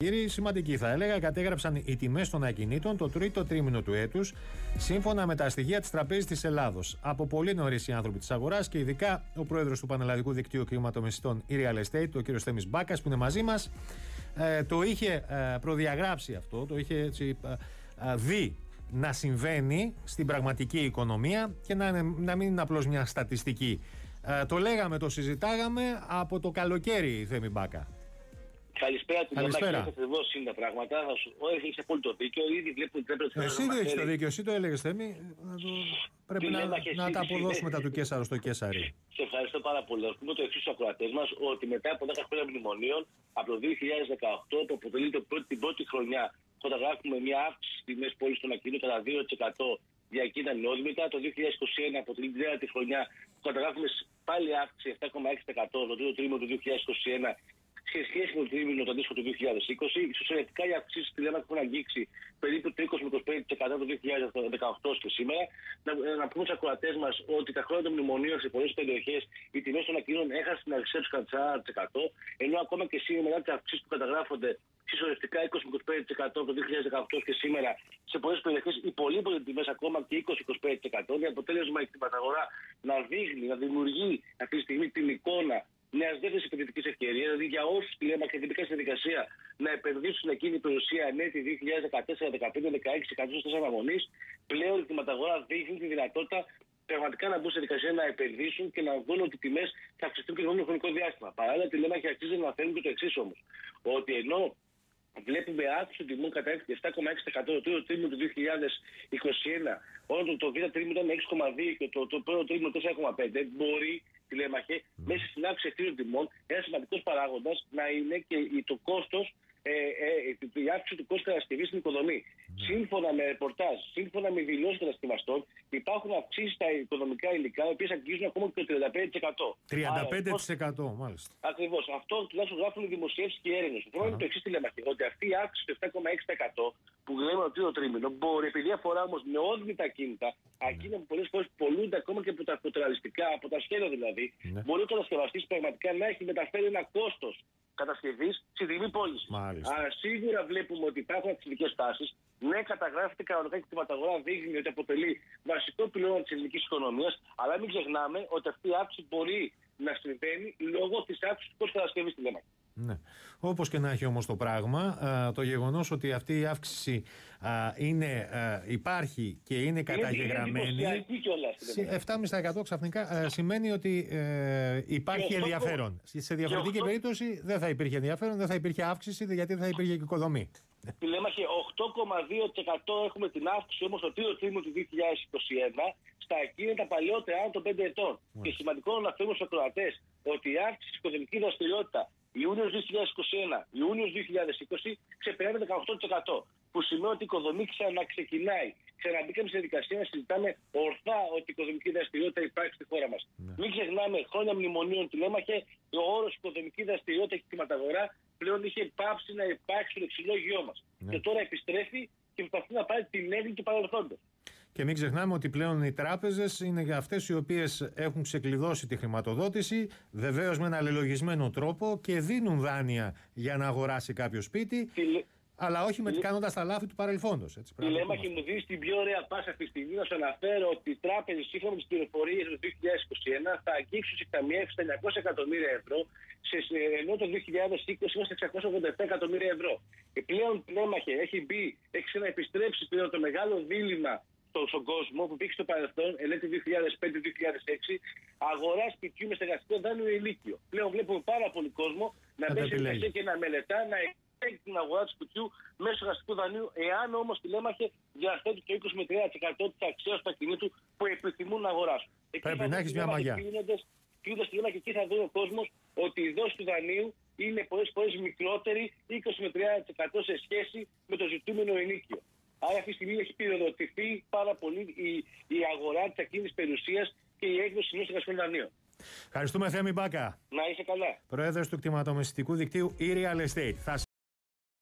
Κύριοι, σημαντικοί θα έλεγα, κατέγραψαν οι τιμές των ακινήτων το τρίτο τρίμηνο του έτους, σύμφωνα με τα στοιχεία της Τραπέζης της Ελλάδος. Από πολύ νωρίς οι άνθρωποι της αγοράς και ειδικά ο πρόεδρος του Πανελλαδικού Δικτύου Κλιματομεσητών e-Real Estate, ο κ. Θέμης Μπάκας, που είναι μαζί μας, το είχε προδιαγράψει αυτό, το είχε έτσι, δει να συμβαίνει στην πραγματική οικονομία και να μην είναι απλώς μια στατιστική. Το λέγαμε, το συζητάγαμε από το καλοκαίρι, Θέμη Μπάκα. Καλησπέρα, την Ελλάδα. Ακριβώς είναι τα πράγματα. Έχεις απόλυτο δίκιο. Ήδη βλέπω ότι πρέπει να. Εσύ δεν έχεις το δίκιο, εσύ το έλεγες, Θέμη. Πρέπει να τα αποδώσουμε τα του Κέσαρο στο Κέσαρι. Σε ευχαριστώ πάρα πολύ. Να πούμε το εξής στους ακροατές μας, ότι μετά από 10 χρόνια μνημονίων, από το 2018, που αποτελεί την πρώτη χρονιά, φωτογράφουμε μια αύξηση στις τιμές πόλης των ακινήτων κατά 2% για εκείνα νεόδμητα. Το 2021 αποτελεί την τέταρτη χρονιά που καταγράφουμε πάλι αύξηση 7,6% το τρίτο τρίμηνο του 2021. Σε σχέση με το τρίμηνο το αντίστοιχο του 2020, ισοσιαλιστικά οι αυξήσεις στη Λέμαχη έχουν αγγίξει περίπου 30-25% το 2018 και σήμερα. Να πούμε στους ακροατές μας ότι τα χρόνια των μνημονίων σε πολλές περιοχές οι τιμές των ακινήτων έχασαν την αξία τους κατά 40%, ενώ ακόμα και σήμερα μετά τις αυξήσεις που καταγράφονται συσσωρευτικά 20-25% το 2018 και σήμερα σε πολλές περιοχές υπολείπονται τιμές ακόμα και 20-25%. Είναι αποτέλεσμα η κτηματαγορά να δείχνει, να δημιουργεί αυτή τη στιγμή την εικόνα μιας δεύτερης επενδυτικής ευκαιρίας, δηλαδή για όσους τη λέμε και στη διαδικασία να επενδύσουν στην εκείνη η περιουσία ανέτη 2014, 2015, 2016, 104 αναμονής, πλέον η κτηματαγορά δείχνει τη δυνατότητα πραγματικά να μπουν στη διαδικασία να επενδύσουν και να δουν ότι οι τιμές θα αυξηθούν και το επόμενο χρονικό διάστημα. Παράλληλα, τη λέμε και αξίζει να θέλουν και το εξής όμως. Ότι ενώ βλέπουμε αύξηση των τιμών κατά 7,6% το τρίτο τρίμηνο του 2021, όταν το β' τρίμηνο ήταν 6,2% και το πρώτο τρίμηνο 4,5%, μπορεί τη Λέμαχε μέσα στην αύξηση αυτών των τιμών ένα σημαντικός παράγοντας να είναι και το κόστος, η αύξηση του κόστου κατασκευής στην οικοδομή. Σύμφωνα με ρεπορτάζ, σύμφωνα με δηλώσεις κατασκευαστών, υπάρχουν αυξήσεις στα οικοδομικά υλικά, οι οποίες αγγίζουν ακόμα και το 35%. 35% μάλιστα. Ακριβώς. Αυτό τουλάχιστον γράφουν οι δημοσιεύσεις και οι έρευνες. Το πρόβλημα είναι το εξής, Λέμαχε, ότι αυτή η αύξηση του 7,6% που λέμε ότι το τρίμηνο μπορεί, επειδή αφορά όμως νεόδμητα ακίνητα, ακίνητα που πολλές φορές πολλούνται ακόμα και από τα φωτορεαλιστικά, από τα σχέδια δηλαδή, μπορεί ο κατασκευαστής πραγματικά να έχει μεταφέρει ένα κόστος κατασκευής στη τιμή πώλησης. Άρα σίγουρα βλέπουμε ότι υπάρχουν αυξητικές τάσεις. Ναι, καταγράφεται κανονικά και η κτηματαγορά δείχνει ότι αποτελεί βασικό πυλώνα της ελληνικής οικονομίας, αλλά μην ξεχνάμε ότι αυτή η αύξηση μπορεί να συμβαίνει λόγω της αύξησης του κόστου κατασκευής στη Λέμαχη. Ναι. Όπως και να έχει όμως το πράγμα, το γεγονός ότι αυτή η αύξηση υπάρχει και είναι καταγεγραμμένη, 7,5% ξαφνικά σημαίνει ότι υπάρχει ενδιαφέρον. Σε διαφορετική περίπτωση δεν θα υπήρχε ενδιαφέρον, δεν θα υπήρχε αύξηση, γιατί δεν θα υπήρχε και οικοδομή. Τη Λέμαχε 8,2% έχουμε την αύξηση όμως το τρίτο τρίμηνο του 2021 στα ακίνητα παλιότερα άνω των 5 ετών. Και σημαντικό να φέρουμε στους ακροατές ότι η αύξηση της οικοδομικής δραστηριότητας Ιούνιος 2021, Ιούνιος 2020 ξεπερνάει 18%. Που σημαίνει ότι η οικοδομή ξαναξεκινάει. Ξαναμπήκαμε σε διαδικασία να συζητάμε ορθά ότι η οικοδομική δραστηριότητα υπάρχει στη χώρα μας. Μην ξεχνάμε, χρόνια μνημονίων τη Λέμαχε, ο όρος οικοδομική δραστηριότητα και κτηματαγορά πλέον είχε πάψει να υπάρχει στο λεξιλόγιό μας. Και τώρα επιστρέφει και προσπαθεί να πάρει την έγκριση του παρελθόντος. Και μην ξεχνάμε ότι πλέον οι τράπεζες είναι αυτές οι οποίες έχουν ξεκλειδώσει τη χρηματοδότηση, βεβαίως με ένα λελογισμένο τρόπο, και δίνουν δάνεια για να αγοράσει κάποιο σπίτι, αλλά όχι κάνοντας τα λάθη του παρελθόντος. Η Λέμαχη μου δίνει την πιο ωραία πάσα αυτή τη στιγμή να σου αναφέρω ότι οι τράπεζες, σύμφωνα με τις πληροφορίες του 2021, θα αγγίξουν σε εκταμιεύσεις τα 900 εκατομμύρια ευρώ, ενώ το 2020 είμαστε 687 εκατομμύρια ευρώ. Και πλέον η Λέμαχη έχει ξαναεπιστρέψει πλέον το μεγάλο δίλημμα στον κόσμο που πήγε στο παρελθόν, ελέγχθη 2005-2006, αγορά σπιτιού με στεγαστικό δάνειο ηλίκιο. Πλέον βλέπουμε πάρα πολύ κόσμο να μπαίνει σε διαδικασία και να μελετά, να έχει την αγορά του σπιτιού μέσω στεγαστικού δανείου, εάν όμως τη Λέμαχε διαθέτει το 20 με 30% της αξίας του ακινήτου που επιθυμούν να αγοράσουν. Πρέπει να έχεις μια μαγιά. Κλείνοντας τη Λέμαχε, εκεί θα δει ο κόσμος ότι η δόση του δανείου είναι πολλές φορές μικρότερη, 20 με 30% σε σχέση με το ζητούμενο ενίκιο. Άρα αυτή τη στιγμή έχει πυροδοτηθεί πάρα πολύ η αγορά της ακίνητης περιουσίας και η έκδοση ενός στεγαστικών δανείων. Ευχαριστούμε, Θέμη Μπάκα. Να είσαι καλά. Πρόεδρος του κτηματομεσητικού δικτύου e-Real Estate.